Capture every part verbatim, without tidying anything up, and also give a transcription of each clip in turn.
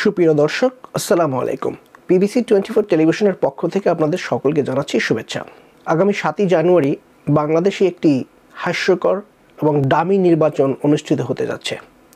সুপ্রিয় দর্শক, আসসালামু আলাইকুম। পিবিসি টোয়েন্টি ফোর টেলিভিশনের পক্ষ থেকে আপনাদের সকলকে জানাচ্ছি শুভেচ্ছা। আগামী সাতই জানুয়ারি বাংলাদেশে একটি হাস্যকর এবং ডামি নির্বাচন অনুষ্ঠিত হতে যাচ্ছে।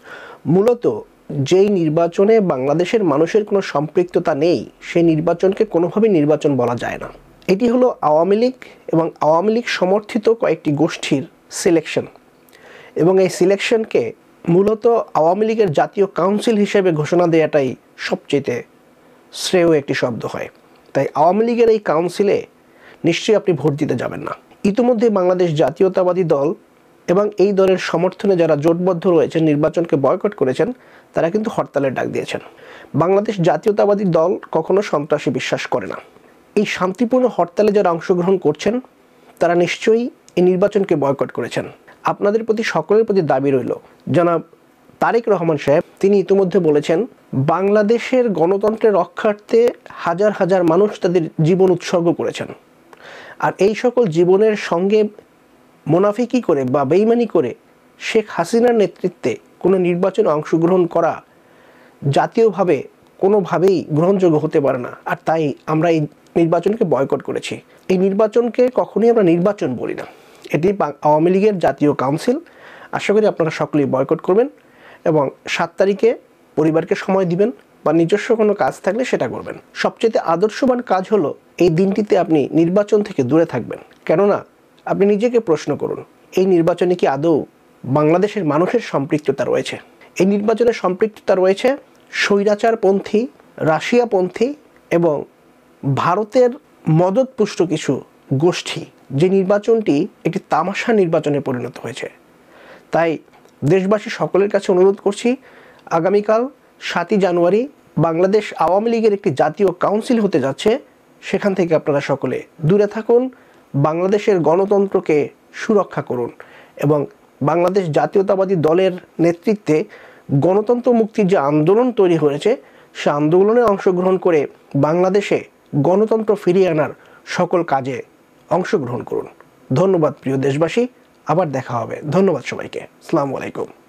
মূলত যেই নির্বাচনে বাংলাদেশের মানুষের কোনো সম্পৃক্ততা নেই, সেই নির্বাচনকে কোনোভাবেই নির্বাচন বলা যায় না। এটি হলো আওয়ামী লীগ এবং আওয়ামী লীগ সমর্থিত কয়েকটি গোষ্ঠীর সিলেকশন, এবং এই সিলেকশনকে মূলত আওয়ামী লীগের জাতীয় কাউন্সিল হিসেবে ঘোষণা দেওয়াটাই সবচেয়ে শ্রেয় একটি শব্দ হয়। তাই আওয়ামী লীগের এই কাউন্সিলে নিশ্চয়ই আপনি ভোট দিতে যাবেন না। ইতিমধ্যে বাংলাদেশ জাতীয়তাবাদী দল এবং এই দলের সমর্থনে যারা জোটবদ্ধ রয়েছেন, নির্বাচনকে বয়কট করেছেন, তারা কিন্তু হরতালের ডাক দিয়েছেন। বাংলাদেশ জাতীয়তাবাদী দল কখনো সন্ত্রাসী বিশ্বাস করে না। এই শান্তিপূর্ণ হরতালে যারা অংশগ্রহণ করছেন, তারা নিশ্চয়ই এই নির্বাচনকে বয়কট করেছেন। আপনাদের প্রতি সকলের প্রতি দাবি রইল, জনাব তারেক রহমান সাহেব তিনি ইতিমধ্যে বলেছেন, বাংলাদেশের গণতন্ত্রের রক্ষার্থে হাজার হাজার মানুষ তাদের জীবন উৎসর্গ করেছেন, আর এই সকল জীবনের সঙ্গে মুনাফিকি করে বা বেইমানি করে শেখ হাসিনার নেতৃত্বে কোনো নির্বাচনে অংশগ্রহণ করা জাতীয়ভাবে কোনোভাবেই গ্রহণযোগ্য হতে পারে না। আর তাই আমরা এই নির্বাচনকে বয়কট করেছি। এই নির্বাচনকে কখনোই আমরা নির্বাচন বলি না, এটি আওয়ামী লীগের জাতীয় কাউন্সিল। আশা করি আপনারা সকলেই বয়কট করবেন এবং সাত তারিখে পরিবারকে সময় দিবেন বা নিজস্ব কোনো কাজ থাকলে সেটা করবেন। সবচেয়ে আদর্শবান কাজ হলো এই দিনটিতে আপনি নির্বাচন থেকে দূরে থাকবেন। কেননা আপনি নিজেকে প্রশ্ন করুন, এই নির্বাচনে কি আদৌ বাংলাদেশের মানুষের সম্পৃক্ততা রয়েছে? এই নির্বাচনে সম্পৃক্ততা রয়েছে স্বৈরাচারপন্থী, রাশিয়াপন্থী এবং ভারতের মদতপুষ্ট কিছু গোষ্ঠী। যে নির্বাচনটি একটি তামাশা নির্বাচনে পরিণত হয়েছে। তাই দেশবাসী সকলের কাছে অনুরোধ করছি, আগামীকাল সাতই জানুয়ারি বাংলাদেশ আওয়ামী লীগের একটি জাতীয় কাউন্সিল হতে যাচ্ছে। সেখান থেকে আপনারা সকলে দূরে থাকুন, বাংলাদেশের গণতন্ত্রকে সুরক্ষা করুন এবং বাংলাদেশ জাতীয়তাবাদী দলের নেতৃত্বে গণতন্ত্র মুক্তির যে আন্দোলন তৈরি হয়েছে, সে আন্দোলনে অংশগ্রহণ করে বাংলাদেশে গণতন্ত্র ফিরিয়ে আনার সকল কাজে অংশগ্রহণ করুন। ধন্যবাদ প্রিয় দেশবাসী, আবার দেখা হবে। ধন্যবাদ সবাইকে। আসসালামু আলাইকুম।